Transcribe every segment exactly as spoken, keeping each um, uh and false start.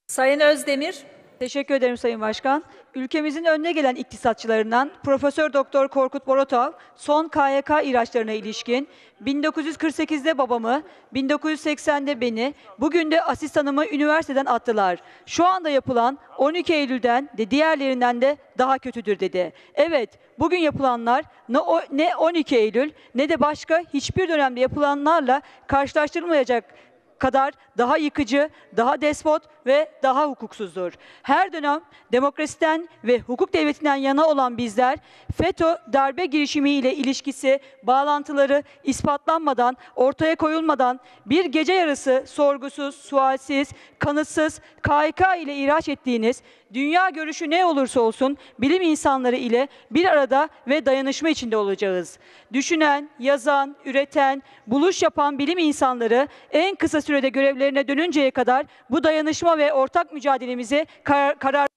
Sayın Özdemir. Teşekkür ederim Sayın Başkan. Ülkemizin önüne gelen iktisatçılarından Profesör Doktor Korkut Borotov, son K Y K ihraçlarına ilişkin bin dokuz yüz kırk sekizde babamı, bin dokuz yüz seksende beni, bugün de asistanımı üniversiteden attılar. Şu anda yapılan on iki Eylül'den de diğerlerinden de daha kötüdür dedi. Evet, bugün yapılanlar ne on iki Eylül ne de başka hiçbir dönemde yapılanlarla karşılaştırılmayacak kadar daha yıkıcı, daha despot ve daha hukuksuzdur. Her dönem demokrasiden ve hukuk devletinden yana olan bizler, FETÖ darbe girişimiyle ilişkisi, bağlantıları ispatlanmadan, ortaya koyulmadan, bir gece yarısı sorgusuz, sualsiz, kanıtsız K Y K ile ihraç ettiğiniz, dünya görüşü ne olursa olsun bilim insanları ile bir arada ve dayanışma içinde olacağız. Düşünen, yazan, üreten, buluş yapan bilim insanları en kısa sürede görevlerine dönünceye kadar bu dayanışma ve ortak mücadelemizi karar, karar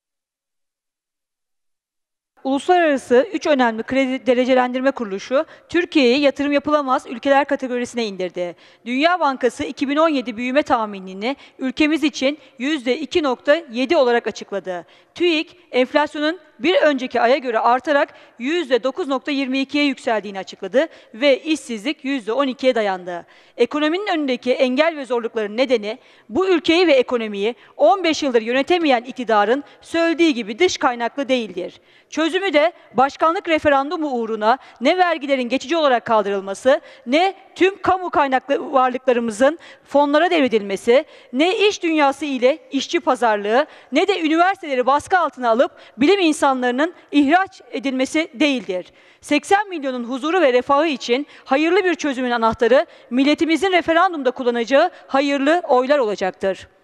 Uluslararası üç önemli kredi derecelendirme kuruluşu Türkiye'yi yatırım yapılamaz ülkeler kategorisine indirdi. Dünya Bankası iki bin on yedi büyüme tahminini ülkemiz için yüzde iki nokta yedi olarak açıkladı. TÜİK enflasyonun bir önceki aya göre artarak yüzde dokuz nokta yirmi ikiye yükseldiğini açıkladı ve işsizlik yüzde on ikiye dayandı. Ekonominin önündeki engel ve zorlukların nedeni bu ülkeyi ve ekonomiyi on beş yıldır yönetemeyen iktidarın söylediği gibi dış kaynaklı değildir. Çözümü de başkanlık referandumu uğruna ne vergilerin geçici olarak kaldırılması, ne tüm kamu kaynaklı varlıklarımızın fonlara devredilmesi, ne iş dünyası ile işçi pazarlığı, ne de üniversiteleri baskı altına alıp bilim insanlarının ihraç edilmesi değildir. seksen milyonun huzuru ve refahı için hayırlı bir çözümün anahtarı, milletimizin referandumda kullanacağı hayırlı oylar olacaktır.